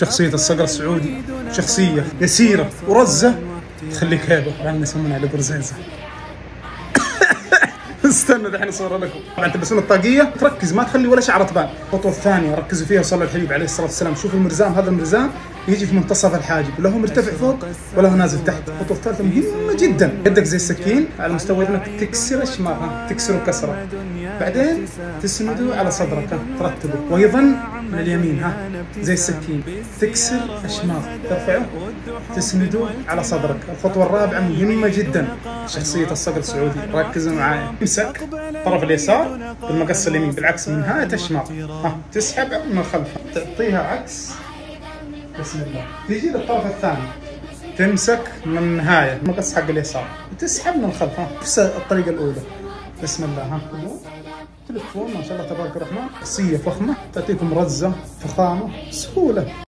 شخصية الصقر السعودي شخصية يسيرة ورزة تخليك هيبة، لأن يسمونها على برزيزة. استنى دحين اصور لكم. طبعا تلبسون الطاقيه، تركز ما تخلي ولا شعره تبان. الخطوه الثانيه ركزوا فيها وصلوا الحبيب عليه الصلاه والسلام. شوفوا المرزام، هذا المرزام يجي في منتصف الحاجب، لا هو مرتفع فوق ولا هو نازل تحت. الخطوه الثالثه مهمه جدا، يدك زي السكين على مستوى انك تكسر الشماغ، تكسره كسره، بعدين تسنده على صدرك، ترتبه وايضا من اليمين زي السكين، تكسر الشماغ، ترفعه تسنده على صدرك. الخطوه الرابعه مهمه جدا، شخصيه الصقر السعودي، ركزوا معايا. امسك الطرف اليسار بالمقص اليمين بالعكس من نهايه الشماغ، تسحب من الخلف، تعطيها عكس، بسم الله، تيجي للطرف الثاني تمسك من النهايه المقص حق اليسار وتسحب من الخلف، نفس الطريقه الاولى. بسم الله، تلفون ما شاء الله تبارك الرحمن. شخصيه فخمه تعطيكم رزه، فخامه، سهوله.